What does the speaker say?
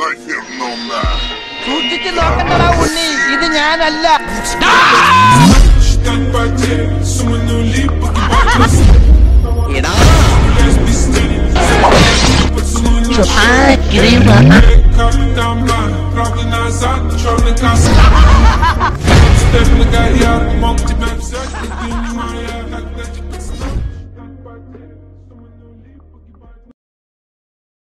സൂക്ഷിച്ച് നോക്കണ്ടടാ ഉണ്ണി, ഇത് ഞാനല്ല. Stepping the guy out,